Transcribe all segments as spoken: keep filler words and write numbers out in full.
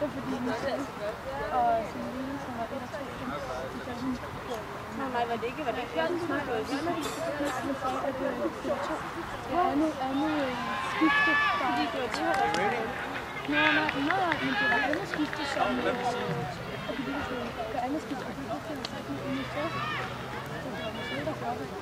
var fordi hun selv og sin lille, som var et og to, de sagde hun på. Nej, nej, var det ikke, var det ikke fjorten snart? Hun sagde, at det var to. Det andet, andet skifte. Fordi det var det her, der var det. Nej, nej, nej, men det var andet skifte, som og det ville gøre andet skifte, og det var det, der sagde, at hun i stedet. Så det var måske der for det.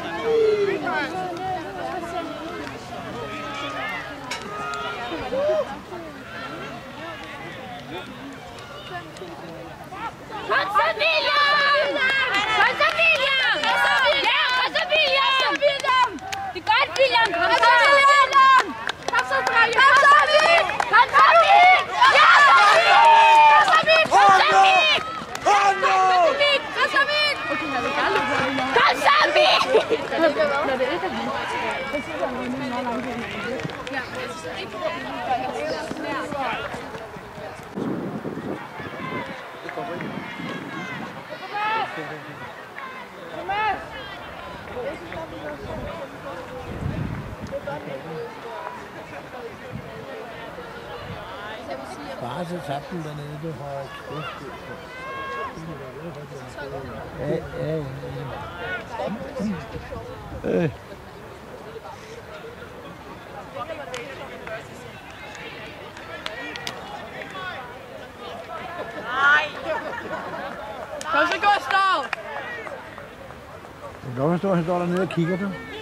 Kom så, William! Kom så, William! Ja, kom så, William! Det er godt, William! Kom så, William! Kom så, drenge! Kom så, William! Kom så, William! Ja! Kom så, William! Kom så, William! Kom så, William! Kom så, William! Okay, jeg vil gerne løbe over. Kom så, William! Når det ikke er vildt, så sidder han med meget langt ind. Ja, men jeg synes ikke, at det er svært. Bare så tabte den dernede, du har kæft. Ja, ja, ja. Øh. Kom så, Gustav! Hvorfor står han dernede og kigger du?